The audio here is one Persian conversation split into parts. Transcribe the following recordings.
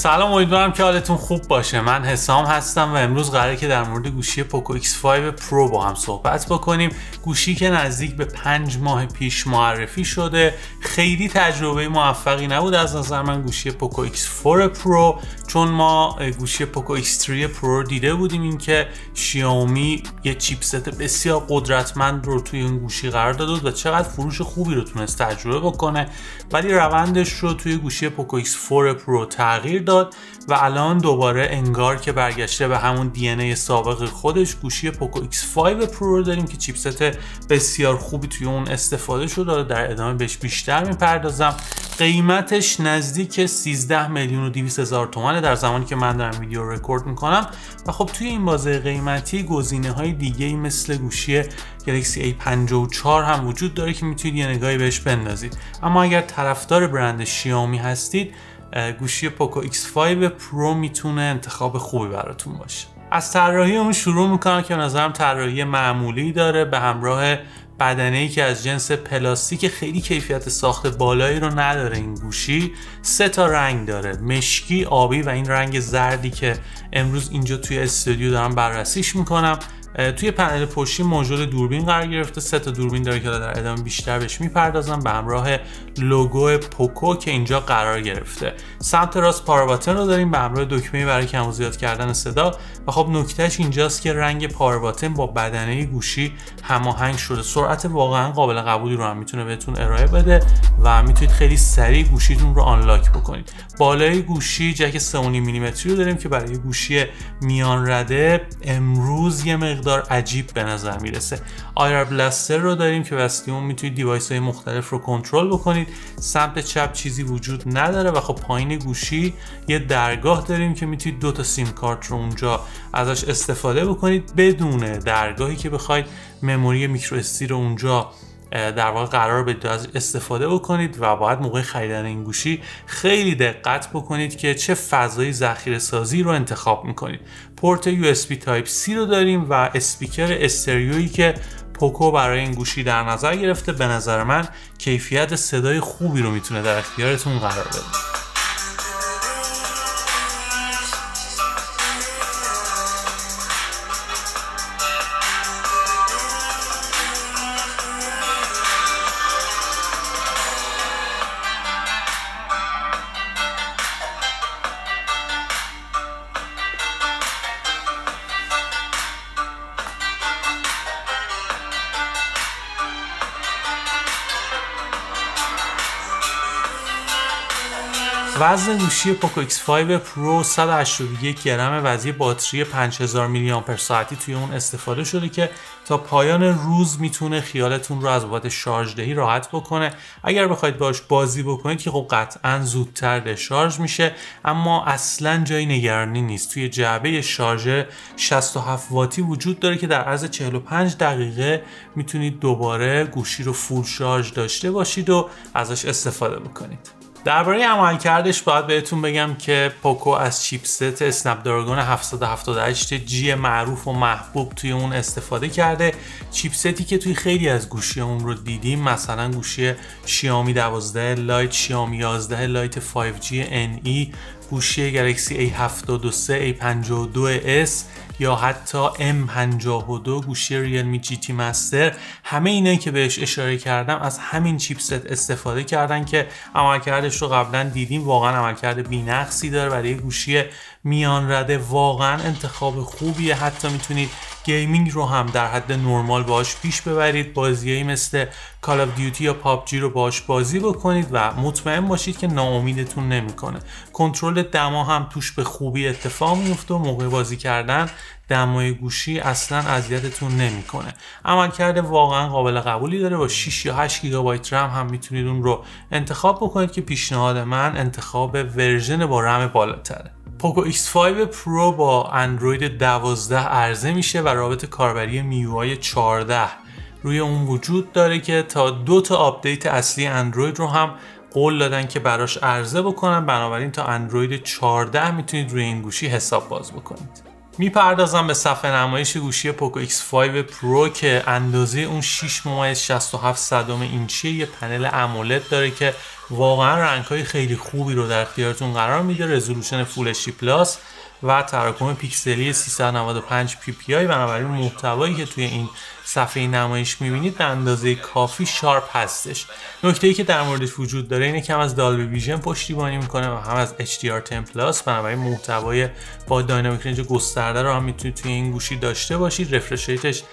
سلام، امیدوارم که حالتون خوب باشه. من حسام هستم و امروز قراره که در مورد گوشی پوکو X5 پرو با هم صحبت بکنیم. گوشی که نزدیک به 5 ماه پیش معرفی شده، خیلی تجربه موفقی نبود از نظر من گوشی پوکو X4 پرو، چون ما گوشی پوکو X3 پرو دیده بودیم اینکه شیائومی یه چیپست بسیار قدرتمند رو توی این گوشی قرار داده بود و چقدر فروش خوبی رو تونست تجربه بکنه، ولی روندش رو توی گوشی پوکو X4 پرو تغییر داد و الان دوباره انگار که برگشته به همون دی ان ای سابق خودش. گوشی پوکو X5 پرو رو داریم که چیپست بسیار خوبی توی اون استفاده شده. در ادامه بهش بیشتر میپردازم. قیمتش نزدیک 13,200,000 تومانه در زمانی که من دارم ویدیو رو رکورد میکنم و خب توی این بازه قیمتی گزینه های دیگه مثل گوشی گلکسی A54 هم وجود داره که میتونید یه نگاهی بهش بندازید. اما اگر طرفدار برند شیائومی هستید، گوشی پوکو X5 پرو میتونه انتخاب خوبی براتون باشه. از طراحی اون شروع میکنم که به نظرم طراحی معمولی داره، به همراه بدنه‌ای که از جنس پلاستیک خیلی کیفیت ساخت بالایی رو نداره. این گوشی 3 تا رنگ داره، مشکی، آبی و این رنگ زردی که امروز اینجا توی استودیو دارم بررسیش میکنم. توی پنل پشتی ماژول دوربین قرار گرفته، 3 تا دوربین داره که در ادامه بیشتر بهش میپردازم، به همراه لوگو پوکو که اینجا قرار گرفته. سمت راست پاور باتن رو داریم به همراه دکمه برای کم و زیاد کردن صدا و خب نکتهش اینجاست که رنگ پاور باتن با بدنه گوشی هماهنگ شده. سرعت واقعا قابل قبولی رو هم میتونه بهتون ارائه بده و میتونید خیلی سریع گوشیتون رو آنلاک بکنید. بالای گوشی جک 3.5 میلیمتری رو داریم که برای گوشی میان رده امروز یه مقدار عجیب به نظر میرسه. آیر بلاستر رو داریم که واسه اون میتونید دیوایس های مختلف رو کنترل بکنید. سمت چپ چیزی وجود نداره و خب پایین گوشی یه درگاه داریم که میتونید 2 تا سیم کارت رو اونجا ازش استفاده بکنید بدون درگاهی که بخواید مموری میکرو اس رو اونجا در واقع قرار بدید از استفاده بکنید و باید موقع خریدن این گوشی خیلی دقت بکنید که چه فضای ذخیره سازی رو انتخاب میکنید. پورت USB تایپ C رو داریم و اسپیکر استریویی که پوکو برای این گوشی در نظر گرفته. به نظر من کیفیت صدای خوبی رو میتونه در اختیارتون قرار بده. وزن گوشی پوکو X5 پرو 181 گرمه و از یه باتری 5000 میلی آمپر ساعتی توی اون استفاده شده که تا پایان روز میتونه خیالتون رو از بابت شارژ دهی راحت بکنه. اگر بخواید باش بازی بکنید که خب قطعا زودتر دشارژ میشه، اما اصلا جای نگرانی نیست. توی جعبه شارژ 67 واتی وجود داره که در عرض 45 دقیقه میتونید دوباره گوشی رو فول شارژ داشته باشید و ازش استفاده بکنید. درباره عملکردش باید بهتون بگم که پوکو از چیپست اسنپ دراگون 778G معروف و محبوب توی اون استفاده کرده. چیپستی که توی خیلی از گوشیامون رو دیدیم، مثلا گوشی شیائومی 12 لایت، شیائومی 11 لایت 5G NE، گوشی گلکسی A72 A52s یا حتی M52 گوشی ریلمی جی تی مستر، همه اینایی که بهش اشاره کردم از همین چیپست استفاده کردن که عملکردش رو قبلا دیدیم. واقعا عملکرد بی‌نقصی داره برای گوشی میان رده، واقعا انتخاب خوبیه. حتی میتونید گیمینگ رو هم در حد نرمال باهاش پیش ببرید، بازیایی مثل کال آف دیوتی یا پابجی رو باهاش بازی بکنید و مطمئن باشید که ناامیدتون نمیکنه. کنترل دما هم توش به خوبی اتفاق میفته و موقع بازی کردن دمای گوشی اصلا اذیتتون نمیکنه. عملکرد واقعا قابل قبولی داره. با 6 یا 8 گیگابایت رم هم میتونید اون رو انتخاب بکنید که پیشنهاد من انتخاب ورژن با رم بالاتره. پوکو X5 پرو با اندروید 12 عرضه میشه و رابط کاربری میوآی 14 روی اون وجود داره که تا 2 تا آپدیت اصلی اندروید رو هم قول دادن که براش عرضه بکنن. بنابراین تا اندروید 14 میتونید روی این گوشی حساب باز بکنید. میپردازم به صفحه نمایش گوشی پوکو X5 پرو که اندازه اون 6.67 اینچیه. یه پنل امولد داره که واقعا رنگ‌های خیلی خوبی رو در اختیارتون قرار میده. رزولوشن فول اچ دی پلاس و تراکم پیکسلی 395 ppi. بنابراین محتوایی که توی این صفحه نمایش میبینید به اندازه کافی شارپ هستش. نکته‌ای که در موردش وجود داره اینه که هم از دالبی ویژن پشتیبانی میکنه و هم از HDR10+. بنابراین محتوای با داینامیک رنج گسترده رو هم میتونید توی این گوشی داشته باشید. رفرش ریتش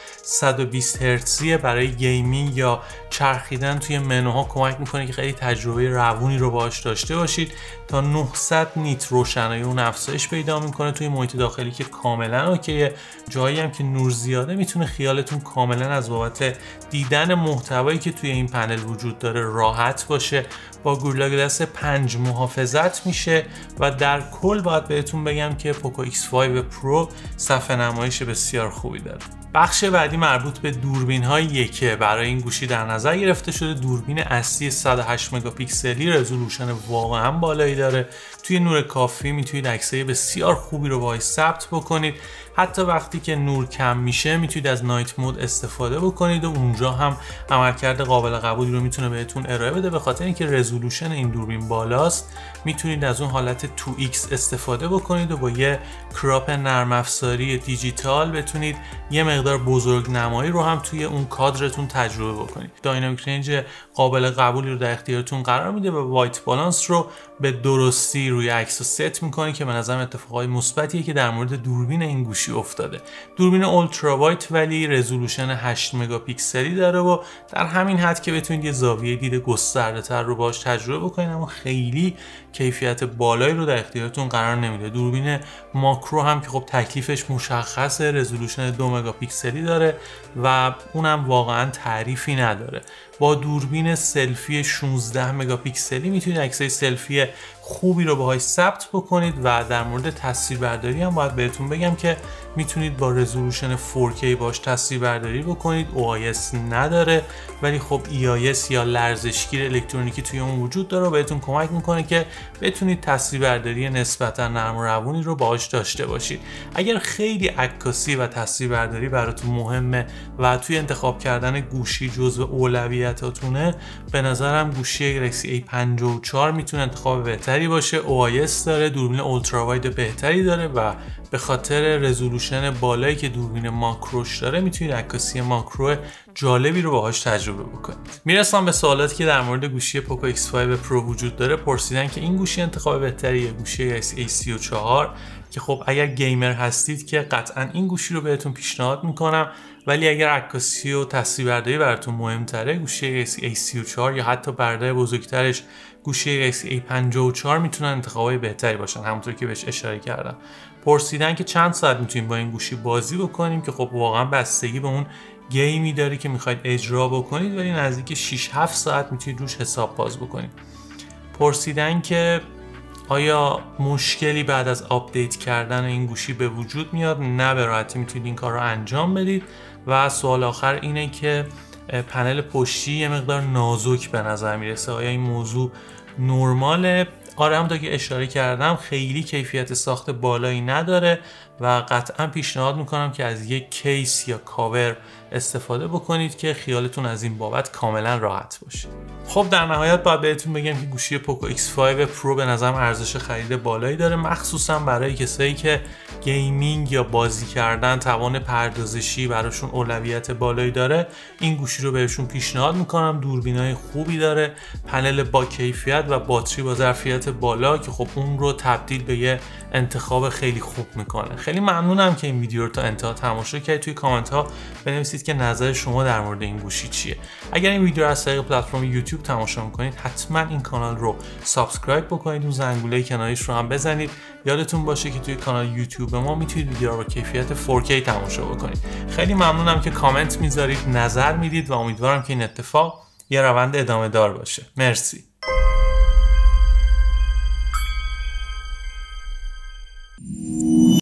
120 هرتزیه. برای گیمینگ یا چرخیدن توی منوها کمک میکنه که خیلی تجربه روونی رو باهاش داشته باشید. تا 900 نیت روشنایی اون افزایش پیدا میکنه توی محیط داخلی که کاملا اوکیه. جایی هم که نور زیاده میتونه خیالتون کاملا از بابت دیدن محتوایی که توی این پنل وجود داره راحت باشه. با گوریلا گلاس 5 محافظت میشه و در کل باید بهتون بگم که پوکو X5 پرو صفحه نمایش بسیار خوبی داره. بخش بعدی مربوط به دوربین هایی که برای این گوشی در نظر گرفته شده. دوربین اصلی 108 مگاپیکسلی، رزولوشن واقعا بالایی داره. توی نور کافی میتونید عکسای بسیار خوبی رو باهاش ثبت بکنید. حتی وقتی که نور کم میشه میتونید از نایت مود استفاده بکنید و اونجا هم عملکرد قابل قبولی رو میتونه بهتون ارائه بده. به خاطر اینکه رزولوشن این دوربین بالاست میتونید از اون حالت 2x استفاده بکنید و با یه کراپ نرم افزاری دیجیتال بتونید یه مقدار بزرگ نمایی رو هم توی اون کادرتون تجربه بکنید. داینامیک رنج قابل قبولی رو در اختیارتون قرار میده و وایت بالانس رو به درستی روی عکس ست میکنه که به نظرم اتفاقای مثبتیه که در مورد دوربین این گوشی افتاده. دوربین اولترا وایت ولی رزولوشن 8 مگاپیکسلی داره و در همین حد که بتونید یه زاویه دید گسترده تر رو باهاش تجربه بکنید، اما خیلی کیفیت بالایی رو در اختیارتون قرار نمیده. دوربین ماکرو هم که خب تکلیفش مشخصه، رزولوشن 2 مگاپیکسلی داره و اونم واقعا تعریفی نداره. با دوربین سلفی 16 مگاپیکسلی میتونید عکسای سلفی خوبی رو باهاش ثبت بکنید و در مورد تصویربرداری هم باید بهتون بگم که میتونید با رزولوشن 4K باهاش تصویربرداری بکنید. OIS نداره ولی خب EIS یا لرزشگیر الکترونیکی توی اون وجود داره و بهتون کمک میکنه که بتونید تصویربرداری نسبتا نرم و روونی رو باهاش داشته باشید. اگر خیلی عکاسی و تصویربرداری براتون مهمه و توی انتخاب کردن گوشی جزو اولویتاتونه، به نظرم گوشی گلکسی A54 میتونه انتخاب بهتری باشه. OIS داره، دوربین اولترا واید بهتری داره و به خاطر رزولوشن بالایی که دوربین ماکروش داره میتونید عکاسی ماکرو جالبی رو باهاش تجربه بکنید. میرسم به سوالاتی که در مورد گوشی پوکو X5 پرو وجود داره. پرسیدن که این گوشی انتخاب بهتریه گوشی A34 که خب اگر گیمر هستید که قطعا این گوشی رو بهتون پیشنهاد میکنم، ولی اگر عکاسی و تصویربرداری براتون مهمتره گوشی A34 یا حتی برده بزرگترش گوشی A54 میتونن انتخابای بهتری باشن، همونطور که بهش اشاره کردم. پرسیدن که چند ساعت میتونیم با این گوشی بازی بکنیم که خب واقعا بستگی به اون گیمی داره که میخواید اجرا بکنید، ولی نزدیک 6-7 ساعت میتونید روش حساب باز بکنید. پرسیدن که آیا مشکلی بعد از آپدیت کردن این گوشی به وجود میاد؟ نه، به راحتی میتونید این کار رو انجام بدید. و سوال آخر اینه که پنل پشتی یه مقدار نازک به نظر میرسه، آیا این موضوع نرماله؟ آره، همونطور که اشاره کردم خیلی کیفیت ساخت بالایی نداره و قطعا پیشنهاد میکنم که از یک کیس یا کاور استفاده بکنید که خیالتون از این بابت کاملا راحت باشه. خب در نهایت باید بهتون بگم که گوشی پوکو X5 پرو به نظرم ارزش خرید بالایی داره، مخصوصا برای کسایی که گیمینگ یا بازی کردن توان پردازشی براشون اولویت بالایی داره. این گوشی رو بهشون پیشنهاد میکنم. دوربینای خوبی داره، پنل با کیفیت و باتری با ظرفیت بالا که خب اون رو تبدیل به یه انتخاب خیلی خوب میکنه. خیلی ممنونم که این ویدیو رو تا انتها تماشا کردید. توی کامنت ها بنویسید که نظر شما در مورد این گوشی چیه. اگر این ویدیو رو از طریق پلتفرم یوتیوب تماشا میکنید حتما این کانال رو سابسکرایب بکنید، اون زنگوله کناریش رو هم بزنید. یادتون باشه که توی کانال یوتیوب ما میتونید ویدیو رو با کیفیت 4K تماشا بکنید. خیلی ممنونم که کامنت میذارید، نظر میدید و امیدوارم که این اتفاق یه روند ادامه دار باشه. مرسی.